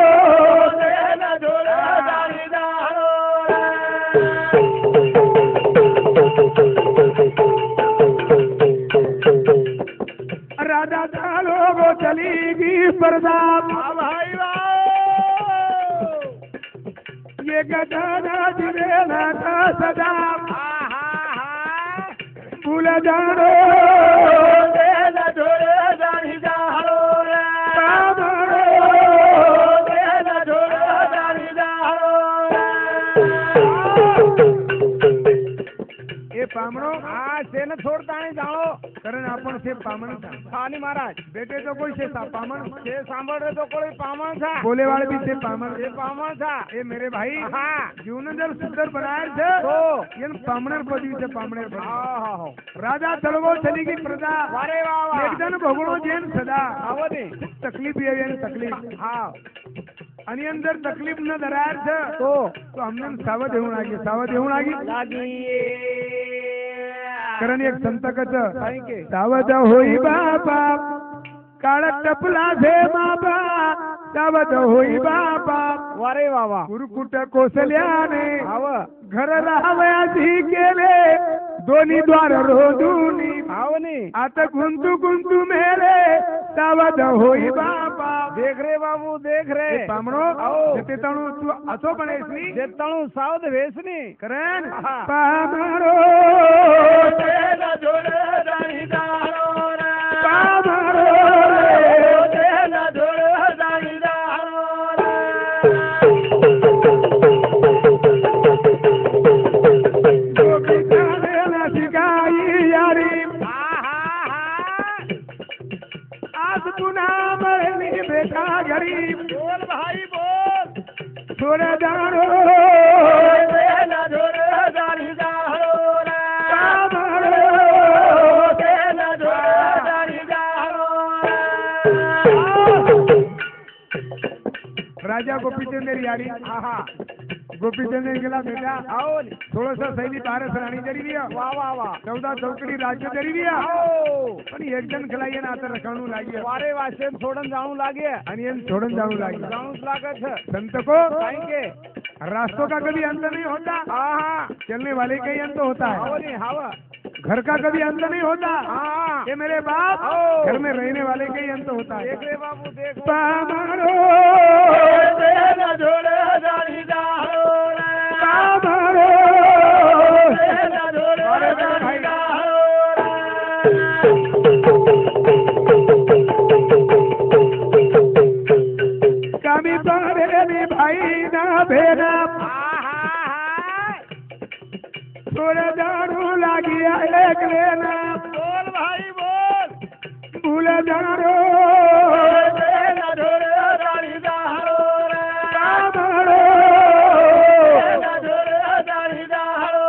राधा चालो गो चलीगी पर्दा भाई ये गदाना जिवेला का सदा भूल जानो ये पामणो હા તેને છોડતા નહીં જાણો कारण आपण से पामण था ખાની મહારાજ बेटे तो कोई से था पामण તે સાંભળે તો કોઈ પામણ છે बोले वाले भी से पामण એ પામણ છે ये मेरे भाई હા जीवन जर सुंदर बनाए थे તો ये पामणर पदी से पामणर पदी હા હા હા राजा चलवो चलीगी प्रजा વારે વાહ વાહ एक जण भोगणो जेन सदा આવો ને तकलीफ ये तकलीफ હા आणि अंदर तकलीफ न धरायर थ તો तो हमने सावध होऊन आगी सावध होऊन आगी લાગી कारण एक संत कथ કઈ કે सावध होई बापा काळ टपला झे बाबा सावध होई बापा વારે વાહ વાહ कुरकुट कोसल्याने આવો घर राहावयाची केले दोन्ही द्वार रोधुनी आवनी आता गुंतू गुंतू मेले सावध होई बापा देख रे बाबू देख रे ए पामणो आओ. ते तणू तू असो बनेस नी जे तणू सावध वेसनी करेन हा. पामणो तेला जोड दाणी दारो रे पामणो तेला जोड दाणी दारो रे गोपी जाने ना शिकाई यारी आज पुन्हा मळली बेटा गरीब बोल भाई बोल थोडा दारो तेला जोड दाणी दारो रे पामणो तेला जोड दाणी दारो रे राजा गोपीचंद यारी आहा गोपीचंद गेला बेटा आओ थोडस सैली पारस राणी जरी लिया वाह वाह वाह चौदा चौकडी राज्य जरी लिया आओ पण एक जण ખલાઈએ ના आता રખાણું લાગ્યા વારે વાસે છોડન જાણું લાગે आणि એમ છોડન જાણું લાગ્યા જાણું જ લાગે છે संत को કાઈ કે रास्तों का कभी अंत नहीं होता आहा चलने वाले का ही अंत होता है आवनी हावा घर का कभी अंत नहीं होता हां ये मेरे बाप आओ. घर में रहने वाले का ही अंत होता है देख रे बाबू देख पामरो तेला जोड़ दानी दारो रे पामरो तेला जोड़ अरे मेरे भाई. दानी दारो कमी पारे में भाई ना भेना थोड़ा दारू लागी एक लेना बोल भाई बोल भूल दारू तेला जोड़ दानी दारो रे पामरो तेला जोड़ दानी दारो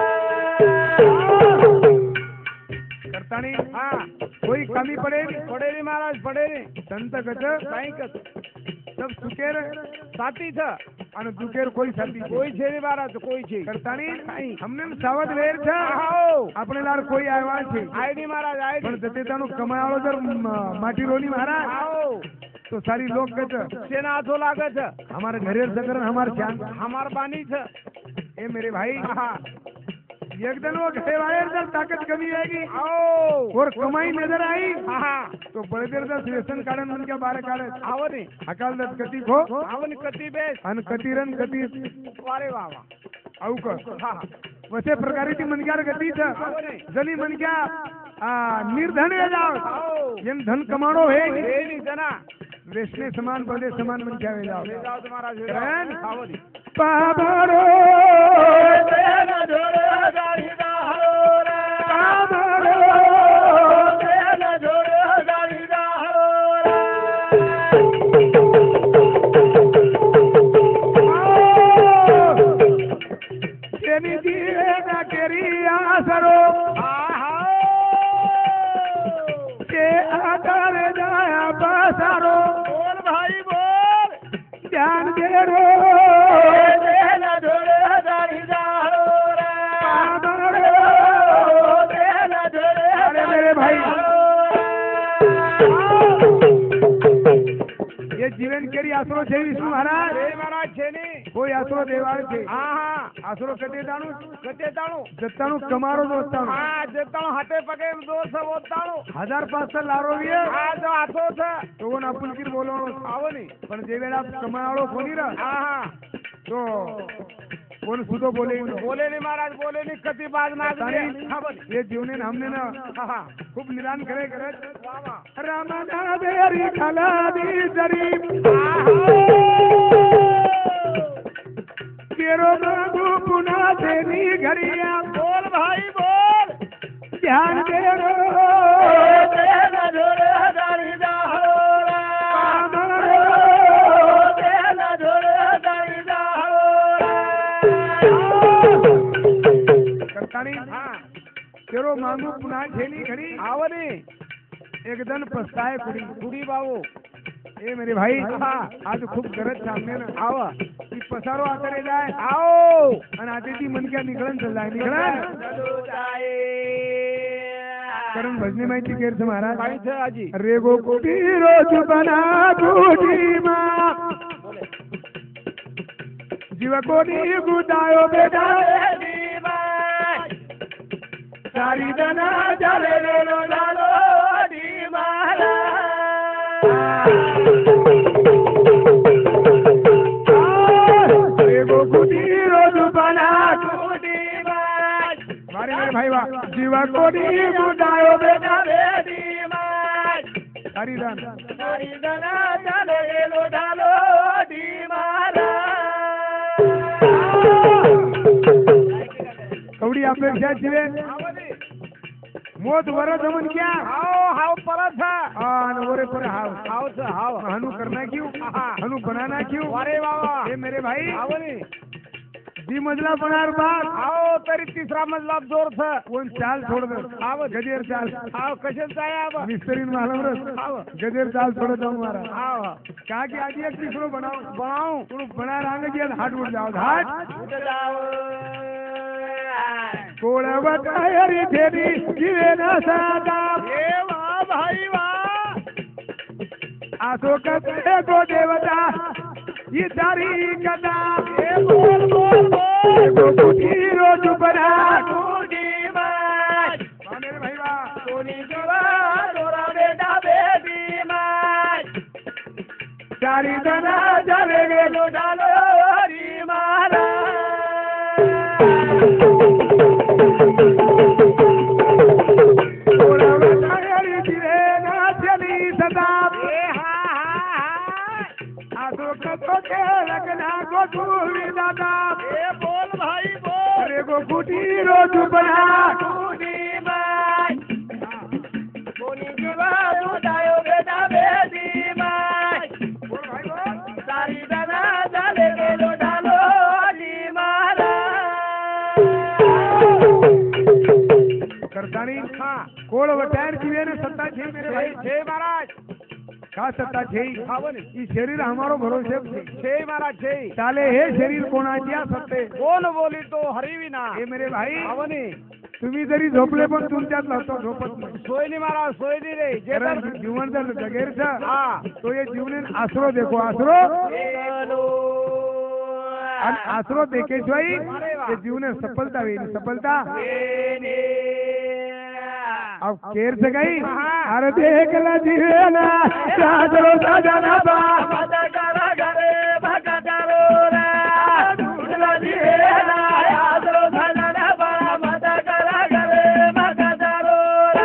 करता नहीं हां कोई कमी पड़े पडेरी महाराज पडेरी संत गज काई कत सब सुकेर साथी था અને દુકેર કોઈ સાથી છે. કોઈ છે નહીં महाराज કોઈ છે કરતાની અમને સાવધ વેર છે આવો આપણે લાડ કોઈ આવ્યા છે આઈડી महाराज आईडी પણ જતેતાનું કમાયાળો જર માટી રોની મહારાજ आओ તો સારી લોક ગજ सेना हाथों लागे छ हमारे घरे सकरन हमार चांद हमार बानी छ ए मेरे भाई हाँ एक दिन वो घरे वाले जर ताकत कमी आएगी आओ और कमाई नजर आई हाँ तो बड़े देर तक व्यसन काढन उनके बारे काढे आओ नहीं अकाल दत कटी खो आओ नहीं कती बेस अन कटीरन कटी वारे वाह वाह आऊ कर हाँ वसे प्रकारे ती मनक्यार गती छ जनी मनक्या आ निर्धन हे जाव आओ एम धन कमाणो हे ये नहीं जना वेसने समान बदे समान मनक्या वे जाव ले जाओ तुम्हारा ले रहन. जाओ आओ नहीं पाबरो तेला जोड़ दानी दारो रे पाबरो तेला जोड़ दानी दारो रे तेनी दिए ना केरी आसरो आहा के आकार जाया बसारो बोल भाई बोल ध्यान देरो तेला जोड़ दानी दारो रे पाबरो तेला जोड़ अरे मेरे भाई ये जीवन केरी आसरो છે વિષ્ણુ મહારાજ जय महाराज છે ની કોઈ આસરો દેવાળ છે હા હા આસરો કટે દાણું કતે તાણું જત્તાણું કમારો તો જત્તાણું હા જતાણું હાથે પગે દોર છે ઓતાણું હજાર પાંચસો લારો વિયે આ જો હાથો છે તો ઓન આपुलकीर બોલવાનો આવો ની પણ જે વેળા કમાળો કોની ર હા હા તો કોણ સુધો બોલે બોલે ની महाराज बोले ની કતી બાજ નાગ દે હા બોલ ये जीवने ने हमने ना હા હા खूब निदान करे करे વાહ વાહ रामना बेरी खला दी जरी केरो बाबू पुना देनी घरिया बोल भाई बोल ध्यान देरो तेला जोड़ दानी दारो रे पामरो तेला जोड़ दानी दारो करतानी हाँ केरो मांगू पुना छेनी घड़ी आओ नी एक दिन पछताए कुड़ी कुड़ी बाबू ए मेरे भाई हाँ. आज खूब गरज सामने ना आओ ती पसारो आतरे जाए आओ आणि आते ती मनक्या निकळन चलाय निकळन कारण भजनी माहिती केर છે महाराज કાઈ છે આજી रे गो कोटी रोज बना बूढ़ी माँ जीव कोटी गुदायो बेटा सारी दना जले लो डालो डी मारा एगो कुटी रोज बना कुटी बाज मारे मेरे भाई वाह जीवा कोटी बुदायो बेटा बेटी माज सारी दना सारी दना जले लो डालो डी मारा कवडी अपेक्षा जीवे मोत वरो जमन क्या हाव हाव परत था आन वरे पर हाव हाव से हाव हनु करना क्यों हनु बनाना क्यों अरे बाबा ये मेरे भाई आवनी दी मजला बनार बात आओ तरी तिसरा मजला जोर था कोण चाल छोड़ दे आव गजेर चाल हाव कशाच आहे अब मिस्त्री मालूम रस गजेर चाल छोड़ दो हमारा हाव कहा कि आज एक तीसरो बनाओ बनाऊं तुम बना रंग जी हाट उठ जाओ हाट कोड़ा बताया रे तेरी जीवे ना सादा ए वाह भाई वाह आसो कते को देवता ये तारी कदा ए बोल बोल बोल को कुटी रोज बना कुटी बाज मेरे भाई वाह सोनी जोरा जोरा बेटा बेटी माज सारी दना जले लो डालो हरी मारा कोड़ा बताया रे जीवे ना चली सदा ए हा हा हा आसो कतो के लगना को तूरी दादा ए बोल भाई बोल अरे को कुटी रोज बना कुटी बाज सोनी जोरा जोरायो बेटा बेटी माज सारी दना डाले लो डालो हरी मारा करतानी कोड़ वटायर जीवे ने सत्ता छे मेरे भाई जय महाराज का सत्ता छे आवनी ई शरीर हमारो भरोसे छे जय महाराज जय चाले हे शरीर कोणाच्या सत्ते कोण बोली तो हरिविना हे मेरे भाई आवनी तुम्ही जरी झोपले पण तुमच्यात नव्हतो झोपत नाही सोयनी महाराज सोयनी रे जे कारण जीवन जर जगेरचं हा तो ये जीवने आसरो देखो आसरो आणि आसरो देखेशिवाय ये जीवने सफलता होईल सफलता अब केर से गई अरे देख ला जीवेना साजरो सजना बा मत करा घरे भगतारो रे ढूंढला जीवेना यादरो धनना बा मत करा घरे भगतारो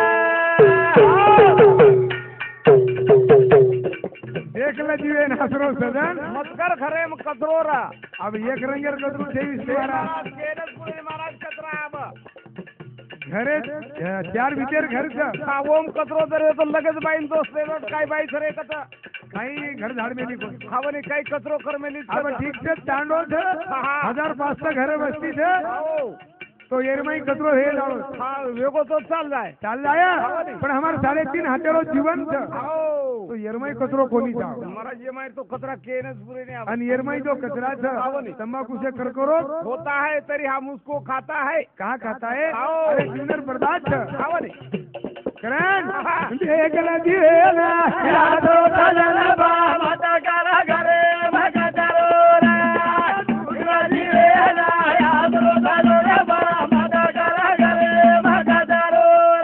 देख ला जीवेना आसरो सजन मत कर घरे कचरो रा अब एक रंगेर कदरू तेवीस तेरा केरच पुणे महाराज कचरा अब घरे चार विचार घरचं ओम कचरो जर येतो लगेच बाईन दोस्त काय बाई सर कच काही घर झाड मेली कोण खावणी काही कचरो कर मेली अब ठीक से तांडो थे हजार पाच सौ घर बस्ती थे तो एरमाई कचरो हे जाओ हा वेगो तो चाल जाय चाल जाया पण हमारे साढ़े तीन हाथेरो जीवन थे आओ तो एरमाई कचरो कोणी जाओ महाराज ये मार तो कचरा केनच पुरे नहीं अब आणि एरमाई जो कचरा था तंबाकू से करकरो होता है तरी हम उसको खाता है कहा खाता है आओ। अरे जीवन बर्बाद था खावणी करण देख ला जीवेना यादो सजना बा मत करा घरे भगतारो रे ढूंढला जीवेना यादरो धनना बा मत करा घरे भगतारो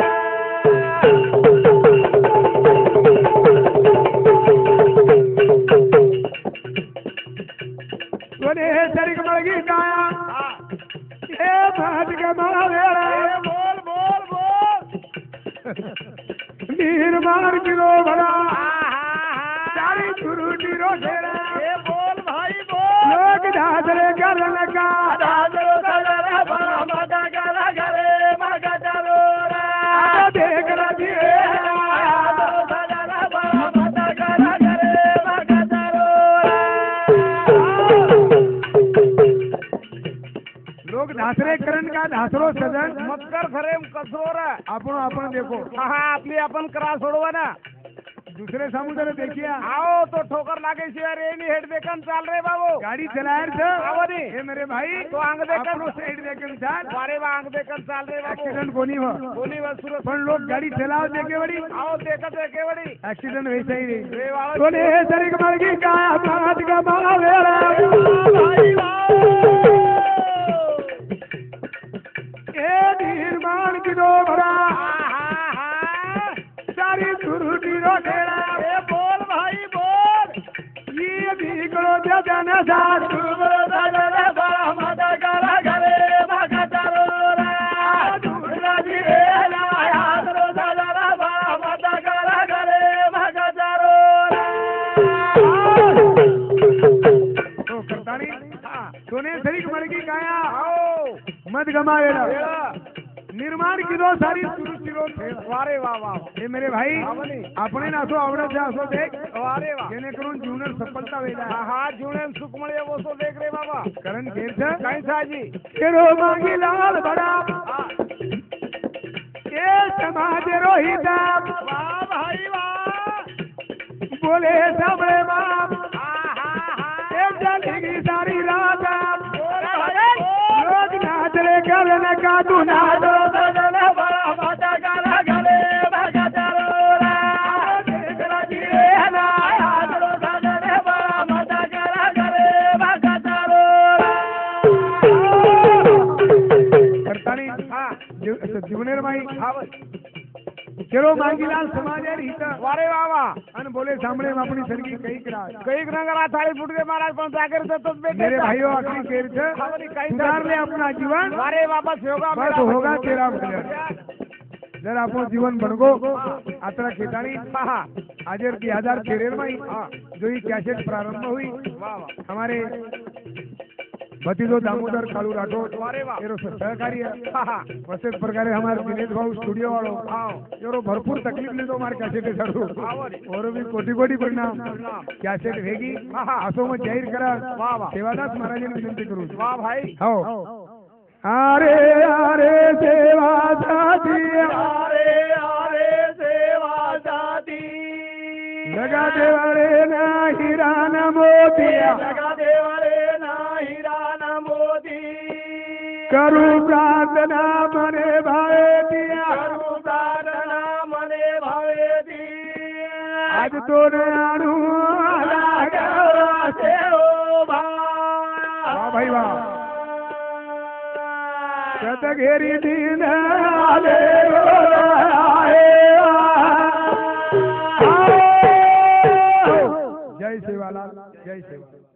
सोने हे सरिक मळगी काया हे भाट कमाला वेळा बोल बोल बोल नीर मार किलो भरा हा हा हा चारी चुरुटी रोसेरा ए बोल भाई बोल लोग धादरे करण का दादरो दादरा बा मत करा घरे भगतारो रे देख ला जीवेना यादरो दादरा बा मत करा घरे भगतारो रे लोग धासरे करण का धासरो सजन मत कर घरे कचरो रे आपण आपण देखो हा आपली आपण करा सोडवा ना दूसरे समुद्र देखिए आओ तो ठोकर लागे शिवाय रे नी हेड देखन चाल रे बाबू गाड़ी चलायर आवरी। हे मेरे भाई तो आंग देखन आपनो साइड देखन चाल वारे वांग देखन चाल रे बाबू एक्सीडेंट कोनी हो कोणी वसुर पण लोग गाड़ी चलाव देखे बड़ी आओ देखत देखे बड़ी एक्सीडेंट वैसा ही रही रे वाला सोने हे सरिक मळगी काया भाट कमाला वेळा भाई वाह ए नीर मार निर्माण की दो भरा सारी सुरुटी रो ठेला ए बोल भाई बोल ये भी करो जन साथ बोलो दादा बड़ा माता करा घरे भगतारो रा दूसरा जी रे ना याद रो दादा बड़ा माता करा घरे भगतारो तो करता नहीं तूने शरीक मड़की गाया मत गमाएगा निर्माण की दो सारी सुरुचि रो वारे वाह वाह हे मेरे भाई આપણે નાસો આવડે છે આસો દેખ वारे वाह જેને કરું જીવન સફળતા વેલા हाँ हाँ जुड़न सुख મળે वो सो देख रे बाबा કરણ કેર છે कहीं साजी કેરો માંગી લાલ બડા એ સમાજ રોહિતા वाह भाई वाह બોલે સાંભળે બાપ हाँ हाँ हाँ એ જલગી સારી રાત बोल भाई લોક નાચ રે કરન કા તું નાચ दादा बड़ा माता करा घरे भगतारो रा दूसरा जी रे ना याद रो दादा बड़ा माता करा घरे भगतारो કરતા નહીં हाँ જીવનેર માઈ हाँ કેરો માંગીલાલ સમાજ રીત वारे वाह वाह અને બોલે સાંભળે આપણી સરગી કઈ કરા कई नगरा थाली फुट गए महाराज पण जाकर तो तो बेटे मेरे भाइयों आखिरी केर છે सुधार ले अपना जीवन वारे वापस होगा बस होगा तेरा जर आपण जीवन बनगो आता खेतानी आज की हजार खेरेर में जो ही कैसेट प्रारंभ हुई हमारे भतीजो दामोदर कालू राठौड़ एरो सहकारी है वैसे प्रकारे हमारे दिनेश भाऊ स्टूडियो वालों एरो भरपूर तकलीफ लेतो मारे कैसेट सारू और भी कोटी कोटी परिणाम कैसेट वेगी असो में जाहीर करा सेवादास महाराज ने विनंती करू वाह भाई हो अरे अरे सेवा दादी अरे अरे सेवा दादी लगा दे वाले ना हीरा न मोतिया लगा दे वाले ना हीरा ना मोती करू प्रार्थना मने भावे दिया करू प्रार्थना मने भावे दी आज तो आणू लागा से ओ वाह भाई वाह शत घेरी दीन आले आए जय सेवालाल जय सेवा